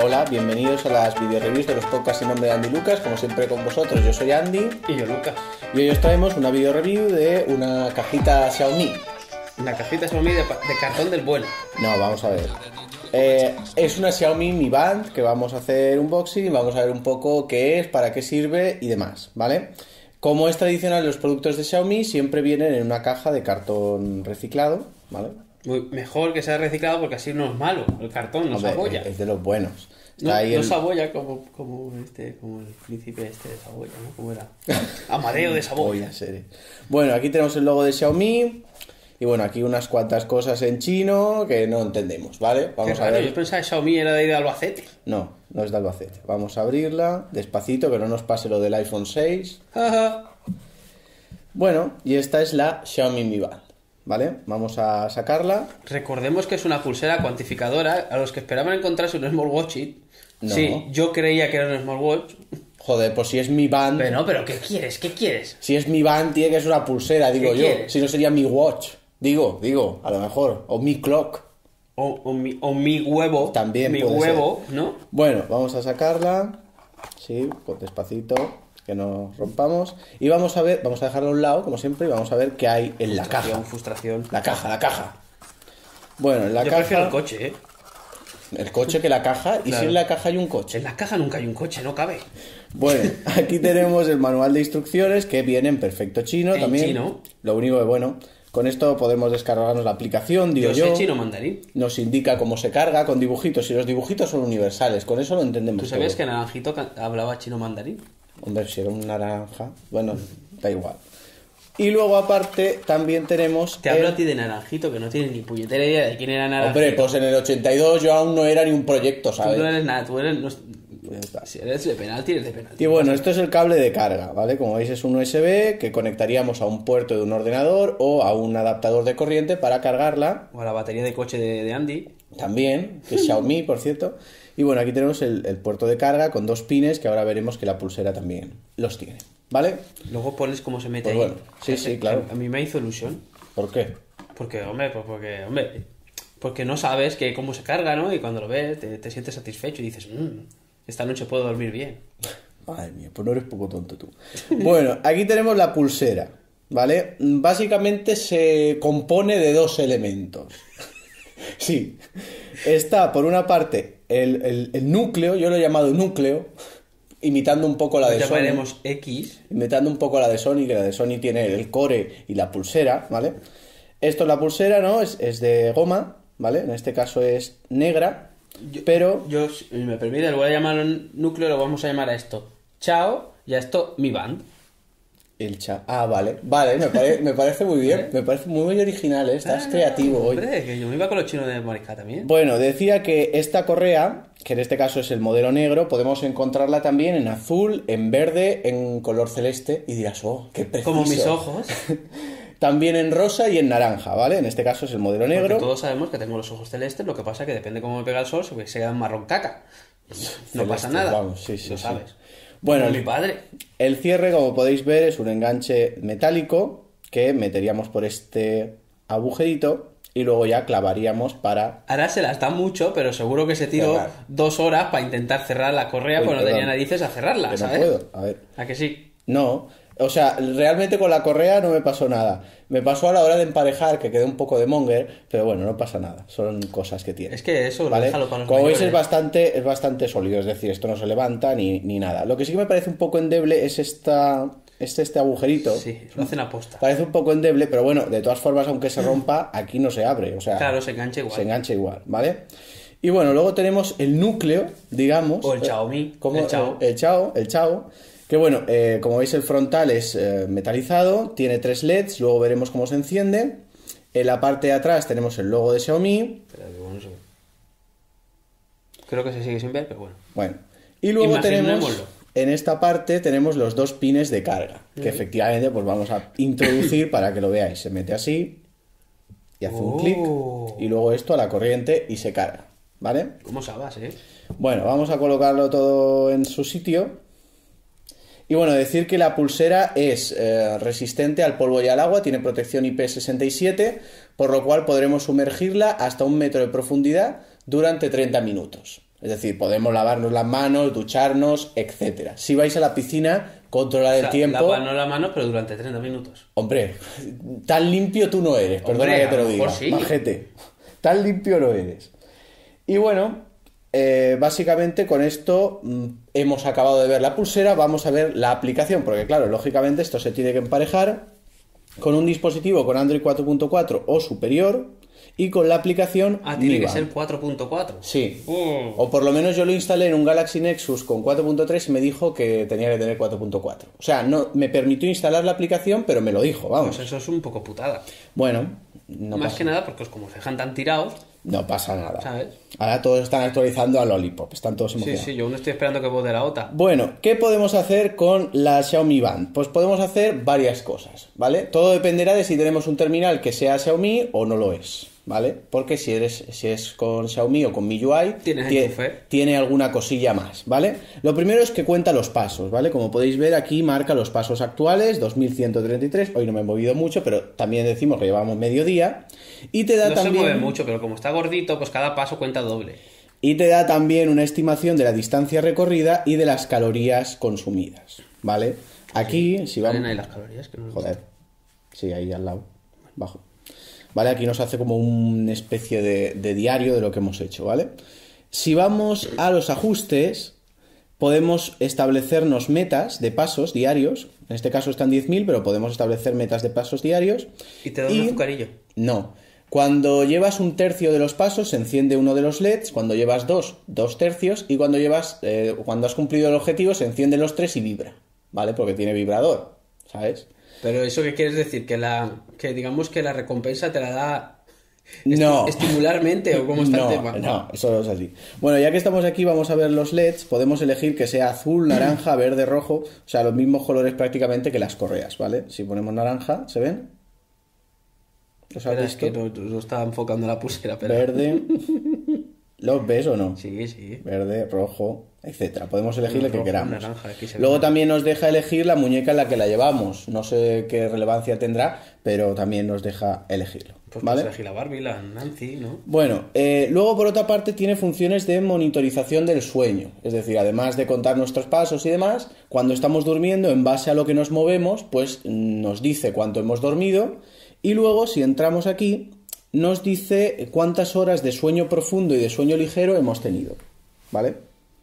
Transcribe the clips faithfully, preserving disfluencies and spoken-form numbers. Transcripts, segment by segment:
Hola, bienvenidos a las video reviews de los podcasts en nombre de Andy y Lucas. Como siempre con vosotros, yo soy Andy. Y yo Lucas. Y hoy os traemos una video review de una cajita Xiaomi. Una cajita Xiaomi de, de cartón del bueno. No, vamos a ver. Eh, es una Xiaomi Mi Band que vamos a hacer unboxing y vamos a ver un poco qué es, para qué sirve y demás, ¿vale? Como es tradicional, los productos de Xiaomi siempre vienen en una caja de cartón reciclado, ¿vale? Muy, mejor que sea reciclado porque así no es malo. El cartón no se abolla. Es de los buenos. Está no, ahí no el... se abolla como, como, este, como el príncipe este de Saboya, ¿no? ¿Cómo era? Amadeo de Saboya. Serie. Bueno, aquí tenemos el logo de Xiaomi. Y bueno, aquí unas cuantas cosas en chino que no entendemos, ¿vale? Vamos Qué raro, a ver. Yo pensaba que Xiaomi era de ahí de Albacete. No, no es de Albacete. Vamos a abrirla despacito, que no nos pase lo del iPhone seis. Bueno, y esta es la Xiaomi Mi Band, ¿vale? Vamos a sacarla. Recordemos que es una pulsera cuantificadora. A los que esperaban encontrarse un smartwatch, no. Sí, yo creía que era un smartwatch. Joder, pues si es Mi Band... Pero no, pero ¿qué quieres? ¿Qué quieres? Si es Mi Band, tiene que ser una pulsera, digo yo. ¿Quieres? Si no sería Mi Watch. Digo, digo, a lo mejor. O Mi Clock. O, o, mi, o mi huevo. También Mi puede huevo, ser. ¿no? Bueno, vamos a sacarla. Sí, pues despacito, que no rompamos. Y vamos a ver, vamos a dejarla a un lado, como siempre, y vamos a ver qué hay en la caja. Frustración. La caja, la caja. Bueno, en la Yo caja... prefiero el coche, ¿eh? El coche que la caja. ¿Y Claro. si en la caja hay un coche? En la caja nunca hay un coche, no cabe. Bueno, aquí tenemos el manual de instrucciones que viene en perfecto chino En también. chino. Lo único que, bueno, con esto podemos descargarnos la aplicación, digo yo. Yo sé chino mandarín. Nos indica cómo se carga con dibujitos y los dibujitos son universales, con eso lo entendemos. ¿Tú sabías todo. que Naranjito can- hablaba chino mandarín? Hombre, si era un naranja, bueno, da igual. Y luego aparte también tenemos... Te hablo a ti de Naranjito, que no tienes ni puñetera idea de quién era Naranjito. Hombre, pues en el ochenta y dos yo aún no era ni un proyecto, ¿sabes? Tú no eres nada, tú eres... No, Pues ya está. si eres de penalti, eres de penalti. Y bueno, esto es el cable de carga, ¿vale? Como veis es un U S B que conectaríamos a un puerto de un ordenador o a un adaptador de corriente para cargarla. O la batería de coche de, de Andy. También, que es Xiaomi, por cierto. Y bueno, aquí tenemos el, el puerto de carga con dos pines que ahora veremos que la pulsera también los tiene, ¿vale? Luego pones cómo se mete Pues ahí. bueno, sí, sí, claro. A, a mí me hizo ilusión. ¿Por qué? Porque, hombre, pues porque, hombre... Porque no sabes que cómo se carga, ¿no? Y cuando lo ves te, te sientes satisfecho y dices... Mmm, esta noche puedo dormir bien. Madre mía, pues no eres poco tonto tú. Bueno, aquí tenemos la pulsera, ¿vale? Básicamente se compone de dos elementos. Sí, está por una parte el, el, el núcleo, yo lo he llamado núcleo, imitando un poco la Lo de llamaremos Sony. X. Imitando un poco la de Sony, que la de Sony tiene el core y la pulsera, ¿vale? Esto es la pulsera, ¿no? Es, es de goma, ¿vale? En este caso es negra. Yo, pero yo, si me permite, lo voy a llamar un núcleo, lo vamos a llamar a esto Chao y a esto Mi Band. el cha... Ah, vale, vale, me, pare... me parece muy bien, me parece muy original, ¿eh? Estás Ah, creativo hoy. Hombre, que yo me iba con los chinos de Morisca también. Bueno, decía que esta correa, que en este caso es el modelo negro, podemos encontrarla también en azul, en verde, en color celeste, y dirás, oh, qué preciso. Como mis ojos. También en rosa y en naranja, ¿vale? En este caso es el modelo negro. Porque todos sabemos que tengo los ojos celestes, lo que pasa que depende cómo me pega el sol, se se quedan marrón caca. No Celestes, pasa nada. vamos, sí, sí, lo sí. sabes. Bueno, Como el, mi padre. el cierre, como podéis ver, es un enganche metálico que meteríamos por este agujerito y luego ya clavaríamos para... Ahora se las da mucho, pero seguro que se tiró Cerrar. dos horas para intentar cerrar la correa, Uy, porque no tenía perdón. narices a cerrarla, Que no ¿sabes? puedo, a ver. ¿A que sí? No, o sea, realmente con la correa no me pasó nada. Me pasó a la hora de emparejar, que quedé un poco de monger, pero bueno, no pasa nada. Son cosas que tiene. Es que eso, ¿vale? déjalo para los Como veis es mayores. bastante, es bastante sólido, es decir, esto no se levanta ni, ni nada. Lo que sí que me parece un poco endeble es esta, este, este agujerito. Sí, lo hacen aposta. Parece un poco endeble, pero bueno, de todas formas, aunque se rompa, aquí no se abre. O sea, Claro, se engancha igual. Se engancha igual, ¿vale? Y bueno, luego tenemos el núcleo, digamos. O el Xiaomi, Como, el Chao. El Chao, el Chao. Que bueno, eh, como veis el frontal es eh, metalizado, tiene tres L E Ds, luego veremos cómo se enciende. En la parte de atrás tenemos el logo de Xiaomi. Espera, que bueno, se ve. Creo que se sigue sin ver, pero bueno. Bueno, y luego tenemos, Imaginémoslo. en esta parte tenemos los dos pines de carga, que efectivamente pues vamos a introducir para que lo veáis. Se mete así y hace un Oh. clic y luego esto a la corriente y se carga, ¿vale? ¿Cómo sabes, eh? Bueno, vamos a colocarlo todo en su sitio. Y bueno, decir que la pulsera es eh, resistente al polvo y al agua, tiene protección I P sesenta y siete, por lo cual podremos sumergirla hasta un metro de profundidad durante treinta minutos. Es decir, podemos lavarnos las manos, ducharnos, etcétera. Si vais a la piscina, controlar O sea, el tiempo. lavarnos las manos, pero durante treinta minutos. Hombre, tan limpio tú no eres, perdona Hombre, que te a lo lo diga. mejor sí. Majete. Tan limpio no eres. Y bueno, eh, básicamente con esto mm, hemos acabado de ver la pulsera, vamos a ver la aplicación, porque claro, lógicamente esto se tiene que emparejar con un dispositivo con Android cuatro punto cuatro o superior y con la aplicación Ah, tiene Mi que Band. ser cuatro punto cuatro. Sí. Oh. O por lo menos yo lo instalé en un Galaxy Nexus con cuatro punto tres y me dijo que tenía que tener cuatro punto cuatro. O sea, no me permitió instalar la aplicación, pero me lo dijo, vamos. Pues eso es un poco putada. Bueno, no Más pasa, que nada porque como os dejan tan tirados, no pasa nada. ¿sabes? Ahora todos están actualizando a Lollipop, están todos Sí, emocionados. sí, yo aún estoy esperando que vote la OTA. Bueno, ¿qué podemos hacer con la Xiaomi Band? Pues podemos hacer varias cosas, ¿vale? Todo dependerá de si tenemos un terminal que sea Xiaomi o no lo es, ¿vale? Porque si eres si es con Xiaomi o con M I U I, Tienes tie- enchufe. tiene alguna cosilla más, ¿vale? Lo primero es que cuenta los pasos, ¿vale? Como podéis ver aquí marca los pasos actuales, dos mil ciento treinta y tres, hoy no me he movido mucho, pero también decimos que llevamos mediodía, y te da No también... se mueve mucho, pero como está gordito, pues cada paso cuenta doble. Y te da también una estimación de la distancia recorrida y de las calorías consumidas, ¿vale? Aquí, si vamos... Salen ahí las calorías. Que no... Joder. Sí, ahí al lado. Bajo. Vale, aquí nos hace como una especie de, de diario de lo que hemos hecho, ¿vale? Si vamos a los ajustes, podemos establecernos metas de pasos diarios. En este caso están diez mil, pero podemos establecer metas de pasos diarios. Y te da un azucarillo. No. Cuando llevas un tercio de los pasos, se enciende uno de los L E Ds. Cuando llevas dos, dos tercios. Y cuando llevas, eh, cuando has cumplido el objetivo, se encienden los tres y vibra, ¿vale? Porque tiene vibrador, ¿sabes? Pero eso qué quieres decir, que la que digamos que la recompensa te la da esti- No. estimularmente o cómo está no, el tema. No, eso no es así. Bueno, ya que estamos aquí, vamos a ver los L E Ds. Podemos elegir que sea azul, naranja, verde, rojo. O sea, los mismos colores prácticamente que las correas, ¿vale? Si ponemos naranja, ¿se ven? ¿Los has Espera, es visto? que no, no estaba enfocando la pulsera, pero... Verde. ¿Los ves o no? Sí, sí. Verde, rojo, etcétera. Podemos elegir No, el que rojo, queramos. naranja, aquí se ve. Luego también nos deja elegir la muñeca en la que la llevamos. No sé qué relevancia tendrá, pero también nos deja elegirlo. Pues ¿Vale? puedes elegir la Barbie, la Nancy, ¿no? Bueno, eh, luego por otra parte tiene funciones de monitorización del sueño. Es decir, además de contar nuestros pasos y demás, cuando estamos durmiendo, en base a lo que nos movemos, pues nos dice cuánto hemos dormido. Y luego, si entramos aquí, nos dice cuántas horas de sueño profundo y de sueño ligero hemos tenido, ¿vale?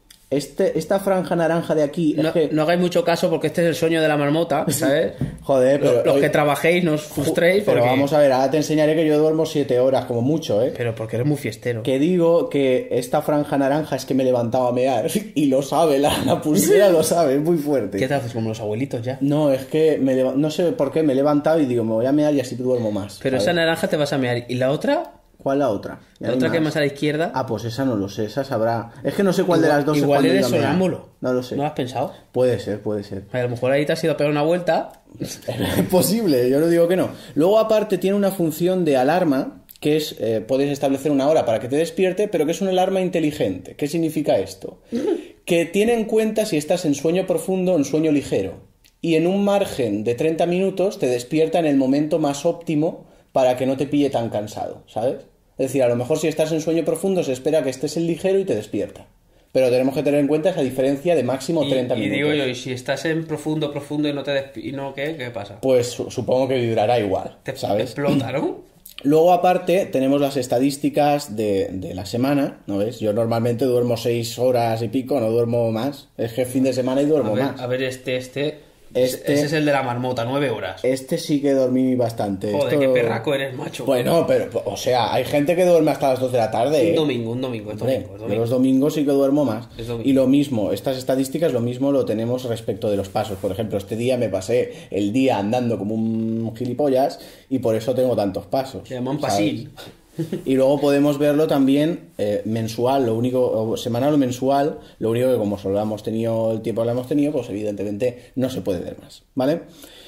Este, esta franja naranja de aquí es No, que... no hagáis mucho caso porque este es el sueño de la marmota, ¿sabes? Joder, pero... Los, los hoy- que trabajéis no os frustréis Pero porque... vamos a ver, ahora te enseñaré que yo duermo siete horas, como mucho, ¿eh? Pero porque eres muy fiestero. Que digo que esta franja naranja es que me levantaba a mear y lo sabe, la, la pulsera lo sabe, es muy fuerte. ¿Qué te haces como los abuelitos ya? No, es que me leva- no sé por qué me he levantado y digo, me voy a mear y así duermo más. Pero ¿sabes? esa naranja te vas a mear. ¿Y la otra? ¿Cuál la otra? La Hay otra que más a la izquierda. Ah, pues esa no lo sé, esa sabrá. Es que no sé cuál de Igual- las dos es Igual cuando eres iba a mear. sonámbulo. No lo sé. ¿No lo has pensado? Puede ser, puede ser. A lo mejor ahí te has ido a pegar una vuelta. Es posible, yo no digo que no. Luego aparte tiene una función de alarma que es, eh, puedes establecer una hora para que te despierte, pero que es una alarma inteligente. ¿Qué significa esto? Que tiene en cuenta si estás en sueño profundo o en sueño ligero. Y en un margen de treinta minutos te despierta en el momento más óptimo para que no te pille tan cansado, ¿sabes? Es decir, a lo mejor si estás en sueño profundo se espera que estés en ligero y te despierta. Pero tenemos que tener en cuenta esa diferencia de máximo Y, treinta y minutos. digo yo, ¿y si estás en profundo, profundo y no te despi- y no qué? ¿Qué pasa? Pues su- supongo que vibrará igual, Te ¿sabes? explota, ¿no? Luego, aparte, tenemos las estadísticas de, de la semana, ¿no ves? Yo normalmente duermo seis horas y pico, no duermo más. Es que es fin de semana y duermo A ver, más. a ver, este, este, Este- Ese es el de la marmota, nueve horas. Este sí que dormí bastante. Joder, Esto- qué perraco eres, macho. Bueno, pero, o sea, hay gente que duerme hasta las dos de la tarde. Un ¿eh? domingo, un domingo, es Hombre, domingo, es yo domingo. los domingos sí que duermo más. Es domingo. Y lo mismo, estas estadísticas, lo mismo lo tenemos respecto de los pasos. Por ejemplo, este día me pasé el día andando como un gilipollas y por eso tengo tantos pasos. Se llaman ¿sabes? pasil. Y luego podemos verlo también eh, mensual, lo único, o semanal o mensual, lo único que como solo hemos tenido el tiempo que lo hemos tenido, pues evidentemente no se puede ver más, ¿vale?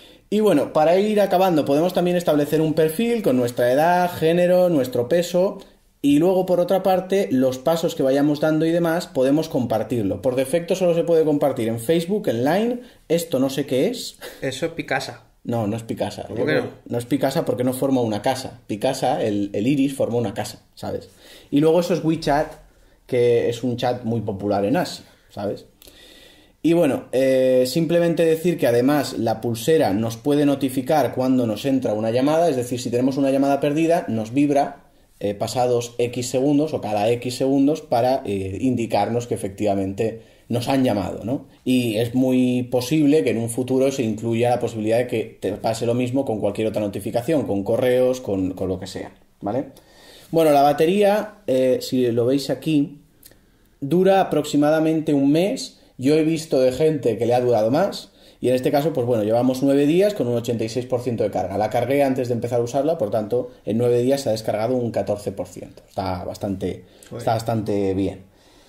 Y bueno, para ir acabando, podemos también establecer un perfil con nuestra edad, género, nuestro peso, y luego por otra parte, los pasos que vayamos dando y demás, podemos compartirlo. Por defecto solo se puede compartir en Facebook, en Line, esto no sé qué es. Eso es Picasa. No, no es Picasa. ¿Cómo que no? No es Picasa porque no forma una casa. Picasa, el, el iris, forma una casa, ¿sabes? Y luego eso es WeChat, que es un chat muy popular en Asia, ¿sabes? Y bueno, eh, simplemente decir que además la pulsera nos puede notificar cuando nos entra una llamada, es decir, si tenemos una llamada perdida, nos vibra eh, pasados X segundos o cada X segundos para eh, indicarnos que efectivamente nos han llamado, ¿no? Y es muy posible que en un futuro se incluya la posibilidad de que te pase lo mismo con cualquier otra notificación, con correos, con, con lo que sea, ¿vale? Bueno, la batería, eh, si lo veis aquí, dura aproximadamente un mes. Yo he visto de gente que le ha durado más y en este caso, pues bueno, llevamos nueve días con un ochenta y seis por ciento de carga. La cargué antes de empezar a usarla, por tanto, en nueve días se ha descargado un catorce por ciento. Está bastante, está bastante bien.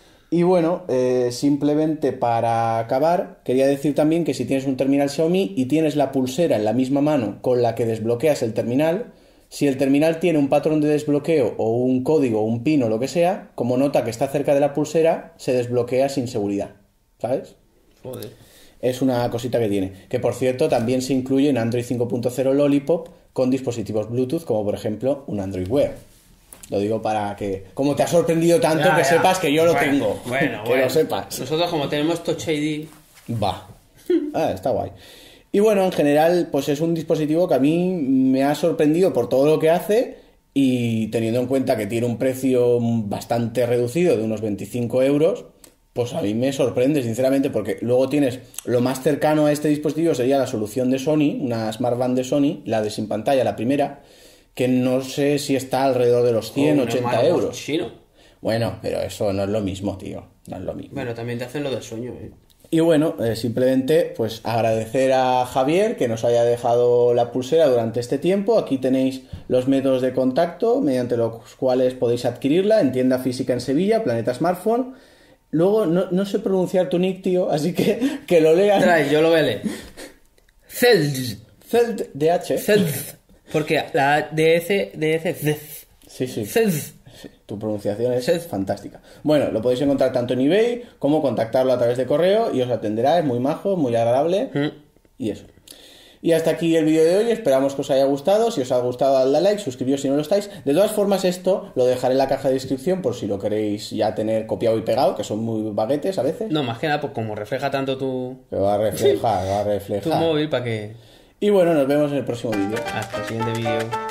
Y bueno, eh, simplemente para acabar, quería decir también que si tienes un terminal Xiaomi y tienes la pulsera en la misma mano con la que desbloqueas el terminal, si el terminal tiene un patrón de desbloqueo o un código o un pin o lo que sea, como nota que está cerca de la pulsera, se desbloquea sin seguridad. ¿Sabes? Joder. Es una cosita que tiene. Que por cierto también se incluye en Android cinco punto cero Lollipop con dispositivos Bluetooth, como por ejemplo un Android Wear. Lo digo para que, como te ha sorprendido tanto, Ya, que ya. sepas que yo lo Bueno, tengo. Bueno, que bueno. lo sepas. Nosotros como tenemos Touch I D... Va. Ah, está guay. Y bueno, en general, pues es un dispositivo que a mí me ha sorprendido por todo lo que hace y teniendo en cuenta que tiene un precio bastante reducido de unos veinticinco euros, pues a mí me sorprende, sinceramente, porque luego tienes lo más cercano a este dispositivo sería la solución de Sony, una Smart Band de Sony, la de sin pantalla, la primera, que no sé si está alrededor de los cien, Oh, ochenta normal, euros. chino. Bueno, pero eso no es lo mismo, tío, no es lo mismo. Bueno, también te hacen lo del sueño, ¿eh? Y bueno, eh, simplemente pues agradecer a Javier que nos haya dejado la pulsera durante este tiempo. Aquí tenéis los métodos de contacto mediante los cuales podéis adquirirla en tienda física en Sevilla, Planeta Smartphone. Luego, no, no sé pronunciar tu nick, tío, así que que lo lean. Trae, yo lo vele. Celz. Celt D H. Celz. Porque la D S, D S, Celz. Sí, sí. Celz. Sí, tu pronunciación es Celz. fantástica. Bueno, lo podéis encontrar tanto en eBay como contactarlo a través de correo y os atenderá, es muy majo, muy agradable. Mm. Y eso. Y hasta aquí el vídeo de hoy, esperamos que os haya gustado. Si os ha gustado, dadle a like, suscribíos si no lo estáis. De todas formas, esto lo dejaré en la caja de descripción por si lo queréis ya tener copiado y pegado, que son muy baguetes a veces. No, más que nada, pues como refleja tanto tu, Que va a reflejar, va a tu reflejar. móvil para que... Y bueno, nos vemos en el próximo vídeo. Hasta el siguiente vídeo.